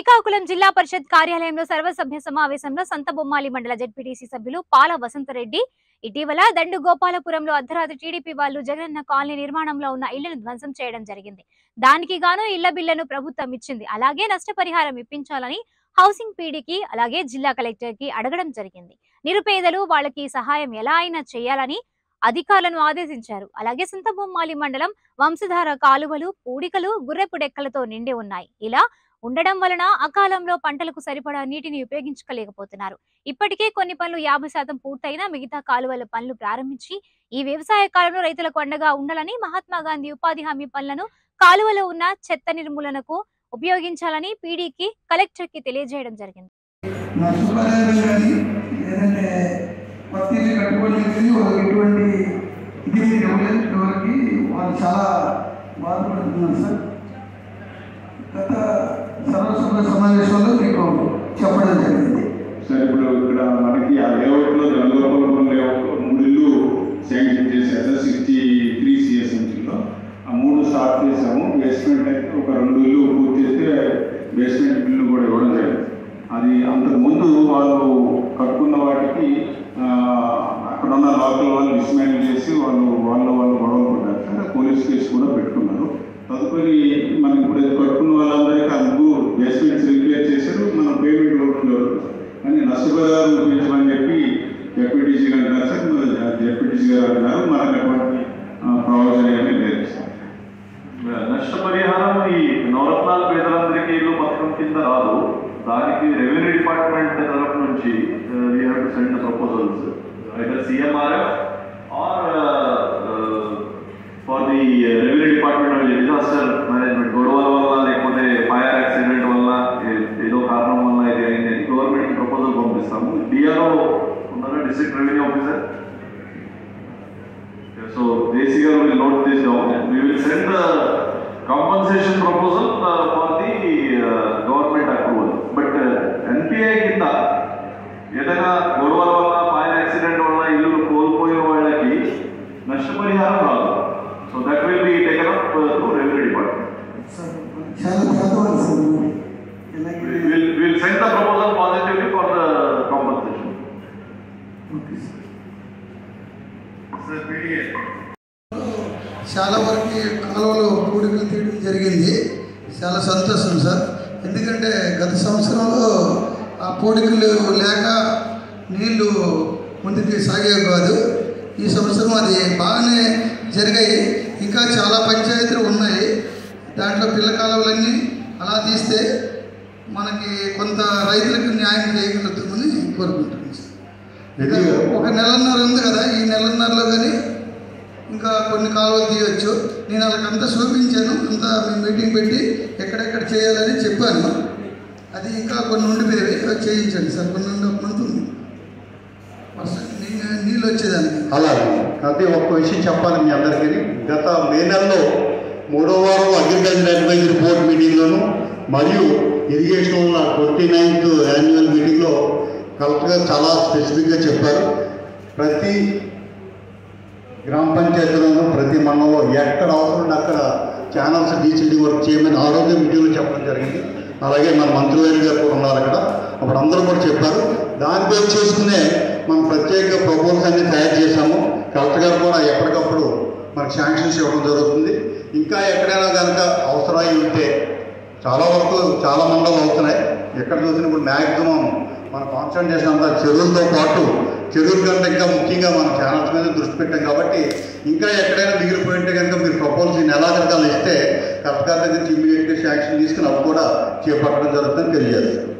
శ్రీకాకుళం జిల్లా పరిషత్ కార్యాలయంలో సర్వసభ్య సమావేశంలో సంతబొమ్మాలి మండల జెడ్పీటీసీ సభ్యులు పాల వసంతరెడ్డి ఇటీవల దండు గోపాలపురంలో అర్ధరాత్రి టీడీపీ వాళ్ళు జగనన్న కాలనీ నిర్మాణంలో ఉన్న ఇళ్లను ధ్వంసం చేయడం జరిగింది. దానికి గాను ఇళ్ల బిల్లును ప్రభుత్వం ఇచ్చింది. అలాగే నష్టపరిహారం ఇప్పించాలని హౌసింగ్ పీడీకి అలాగే జిల్లా కలెక్టర్ కి అడగడం జరిగింది. నిరుపేదలు వాళ్ళకి సహాయం ఎలా అయినా చేయాలని అధికారులను ఆదేశించారు. అలాగే సంతబొమ్మాలి మండలం వంశధార కాలువలు, పూడికలు, గుర్రెపు డెక్కలతో నిండి ఉన్నాయి. ఇలా ఉండడం వలన అకాలంలో పంటలకు సరిపడా నీటిని ఉపయోగించుకోలేకపోతున్నారు. ఇప్పటికే కొన్ని పనులు 50% పూర్తయినా మిగతా కాలువల పనులు ప్రారంభించి ఈ వ్యవసాయ కాలంలో రైతులకు అండగా ఉండాలని మహాత్మా గాంధీ ఉపాధి హామీ పనులను కాలువలో ఉన్న చెత్త నిర్మూలనకు ఉపయోగించాలని పీడీకి కలెక్టర్ కి తెలియజేయడం జరిగింది. గత సర్వసభ్య సమావేశంలో మీకు చెప్పడం జరిగింది సార్. ఇప్పుడు ఇక్కడ మనకి ఆ లేఅవుట్లో రంగోపాలపురం లేఅవుట్లో 3 ఇళ్ళు శాంక్షన్ చేశారు. 63 CS ఇంచుల్లో ఆ 3 స్టార్ట్ చేసాము. బేస్మెంట్ అయితే ఒక 2 ఇళ్ళు పూర్తి చేస్తే బేస్మెంట్ బిల్లు కూడా ఇవ్వడం జరిగింది. అది అంతకుముందు వాళ్ళు కట్టుకున్న వాటికి అక్కడ ఉన్న లోకల్ వాళ్ళు డిస్మాండిల్ చేసి వాళ్ళు గొడవలు పడ్డారు సార్. పోలీస్ కేసు కూడా పెట్టుకున్నారు. తదుపరి మనం ఇప్పుడు కట్టుకున్న వాళ్ళందరికీ అందుకు బేస్మెంట్స్ రిపేర్ చేశారు. మనం పేమెంట్ ఇవ్వడం జరుగుతుంది. కానీ నష్టపరిహారం చూపించమని చెప్పి జెడ్పీటీసీ గారు అంటారు సార్. జెడ్పీటీసీ గారు అంటున్నారు మనకు అటువంటి ప్రొవిజన్ ఏమీ లేదు సార్. నష్టపరిహారం ఈ నవరత్నాల పేదలందరికీ ఇల్లు పథకం కింద రాదు. దానికి రెవెన్యూ డిపార్ట్మెంట్ తరఫు నుంచి we have to send proposals either CMRF or for the revenue department disaster management. గొడవల వల్ల లేకపోతే ఫైర్ యాక్సిడెంట్ వల్ల ఏదో కారణం వల్ల ఇది అయింది గవర్నమెంట్ ప్రపోజల్ పంపిస్తాము. DRO ఉన్నారా, district revenue officer. So JC గారు will note this down. We will send the compensation proposal for the government approval. But NPI కింద ఏదైనా గొడవల వల్ల ఫైర్ యాక్సిడెంట్ వల్ల ఇల్లు కోల్పోయిన వాళ్ళకి నష్టపరిహారం రాదు. So that will be taken up through revenue department. We'll send the proposal positively for the compensation. Sir, PDA. చాలా వరకు కాలువలో పూడికలు తీయడం జరిగింది. చాలా సంతోషం సార్. ఎందుకంటే గత సంవత్సరంలో ఆ పూడికలు లేక నీళ్లు ముందుకు సాగేవి కాదు. ఈ సంవత్సరం అది బాగానే జరిగాయి. ఇంకా చాలా పంచాయతీలు ఉన్నాయి. దాంట్లో పిల్ల కాలువలన్నీ అలా తీస్తే మనకి కొంత రైతులకు న్యాయం చేయగలుగుతుందని కోరుకుంటున్నాను సార్. ఒక నెలన్నర ఉంది కదా, ఈ నెలన్నరలో కానీ ఇంకా కొన్ని కాలువలు తీయవచ్చు. నేను వాళ్ళకంతా చూపించాను. అంతా మేము మీటింగ్ పెట్టి ఎక్కడెక్కడ చేయాలని చెప్పాను. అది ఇంకా కొన్ని ఉండిపోయేవి చేయించండి సార్. కొన్ని మంత్ ఉంది నీళ్ళు వచ్చేదానికి. అలాగే అది ఒక్క విషయం చెప్పాలి మీ అందరికీ. గత మే నెలలో 3వ వారం అగ్రికల్చర్ అడ్వైజరీ బోర్డు మీటింగ్లోను మరియు ఇరిగేషన్ ఉన్న 29th యాన్యువల్ మీటింగ్లో కలెక్టర్ గారు చాలా స్పెసిఫిక్గా చెప్పారు. ప్రతి గ్రామ పంచాయతీలోనూ ప్రతి మండలంలో ఎక్కడ అవసరం అక్కడ ఛానల్స్ డీసీడీ వర్క్ చేయమని ఆరోగ్య మీటింగ్లో చెప్పడం జరిగింది. అలాగే మన మంత్రివర్యులు గారు కూడా ఉన్నారు అక్కడ. అప్పుడు అందరూ కూడా చెప్పారు. దాని పేరు చేసుకునే మనం ప్రత్యేక ప్రపోజల్స్ అన్ని తయారు చేశాము. కలెక్టర్ గారు కూడా ఎప్పటికప్పుడు మనకు శాంక్షన్స్ ఇవ్వడం జరుగుతుంది. ఇంకా ఎక్కడైనా కనుక అవసరాలు ఉంటే చాలా వరకు చాలా మండలం అవుతున్నాయి. ఎక్కడ చూసినప్పుడు మ్యాక్సిమం మన కాన్సన్ట్రేషన్ అంతా చెరువులతో పాటు చెరువుల కంటే ఇంకా ముఖ్యంగా మన ఛానల్స్ మీద దృష్టి పెట్టాం. కాబట్టి ఇంకా ఎక్కడైనా మిగిలిపోయింటే కనుక మీరు ప్రపోజల్స్ నెలాఖరికాలు ఇస్తే కలెక్టర్ దగ్గర నుంచి ఇమీడియట్గా శాంక్షన్ తీసుకుని అవి కూడా చేపట్టడం జరుగుతుందని తెలియజేస్తాం.